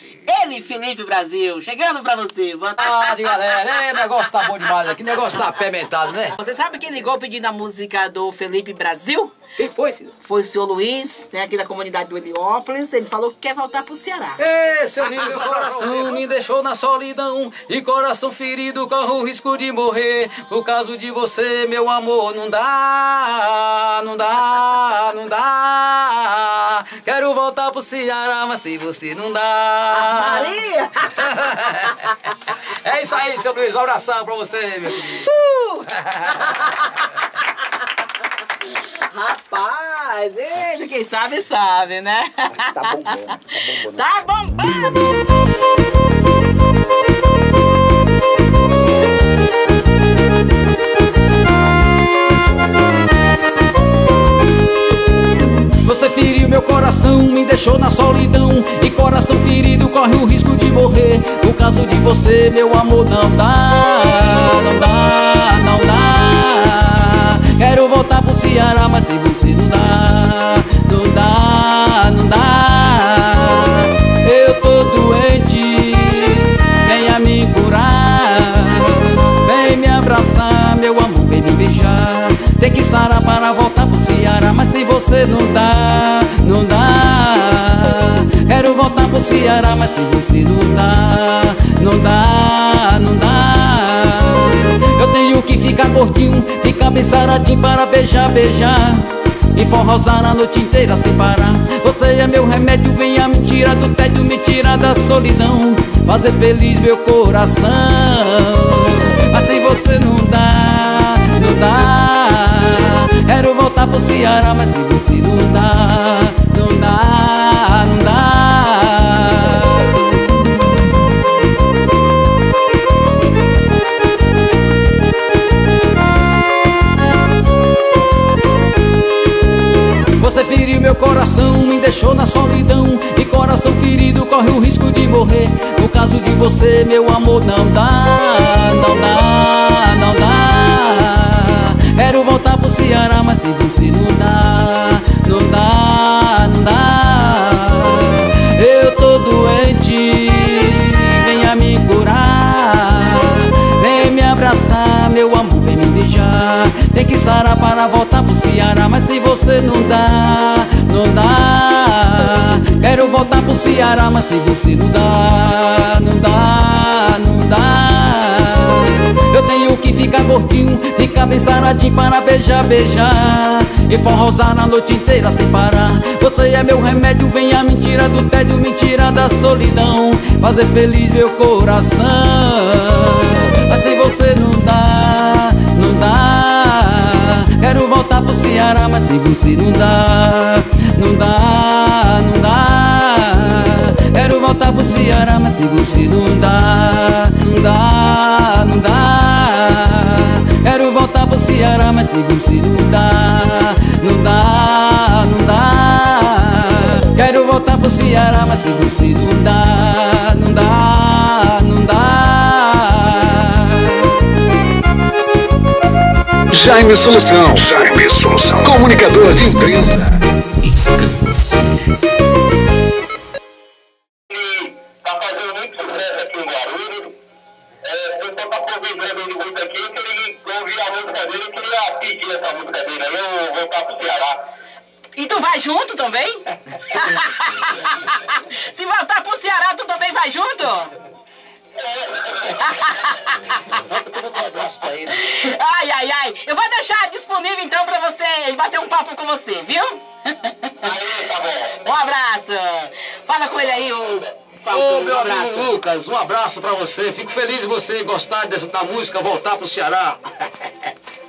Ele, Felipe Brasil, chegando pra você. Boa tarde, galera. O negócio tá bom demais aqui. O negócio tá apimentado, né? Você sabe quem ligou pedindo a música do Felipe Brasil? Quem foi, senhor? Foi o senhor Luiz, né, aqui da comunidade do Heliópolis. Ele falou que quer voltar pro Ceará. Ei, seu lindo meu coração me deixou na solidão. E coração ferido corre o risco de morrer. Por causa de você, meu amor, não dá. Não dá, não dá. Quero voltar pro Ceará, mas sem você não dá. Maria! É isso aí, seu Luiz. Um abração pra você, meu querido. Rapaz, ele quem sabe, sabe, né? Tá bombando. Tá bombando! Você feriu meu coração, me deixou na solidão. E coração ferido corre o risco de morrer. No caso de você, meu amor, não dá. Não dá, não dá. Quero voltar pro Ceará, mas sem você não dá. Não dá, não dá. Eu tô doente, venha me curar. Vem me abraçar, meu amor, vem me beijar. Tem que sarar para voltar pro Ceará, mas sem você não dá, não dá. Quero voltar pro Ceará, mas sem você não dá, não dá, não dá. Eu tenho que ficar gordinho, ficar bem saradinho para beijar, beijar e forrosar a noite inteira sem parar. Você é meu remédio, venha me tirar do tédio, me tirar da solidão, fazer feliz meu coração. Mas sem você não dá, não dá. Quero voltar pro Ceará, mas sem você não dá, não dá, não dá. Você feriu meu coração, me deixou na solidão. E coração ferido corre o risco de morrer. No caso de você, meu amor, não dá, não dá, não dá. Quero voltar pro Ceará, mas sem você não dá, não dá, não dá. Eu tô doente, venha me curar. Vem me abraçar, meu amor, vem me beijar. Tem que sarar para voltar pro Ceará, mas sem você não dá, não dá. Quero voltar pro Ceará, mas sem você não dá, não dá, não dá. Eu tenho que ficar gordinho, ficar bem saradinho para beijar, beijar e forrosar a noite inteira sem parar. Você é meu remédio, venha me tirar do tédio, me tirar da solidão, fazer feliz meu coração. Mas sem você não dá, não dá. Quero voltar pro Ceará, mas sem você não dá, não dá, não dá. Quero voltar pro Ceará, mas sem você não dá, não dá, não dá. Quero voltar pro Ceará, mas sem você não dá, não dá, não dá. Quero voltar pro Ceará, mas sem você não dá, não dá, não dá. Jaime Solução. Jaime Solução. Comunicador de imprensa. Inscreva-se. Tá fazendo muito sucesso aqui em Guarulhos. O pessoal tá aproveitando ele muito aqui. Eu ouvi a música dele, eu queria pedir essa música dele aí, eu vou voltar pro Ceará. E tu vai junto também? Se voltar pro Ceará, tu também vai junto? Ai, ai, ai. Eu vou deixar disponível então pra você bater um papo com você, viu? Aí, tá bom. Um abraço. Fala com ele aí, Ô, meu amigo Lucas, um abraço pra você. Fico feliz de você gostar dessa música, voltar pro Ceará.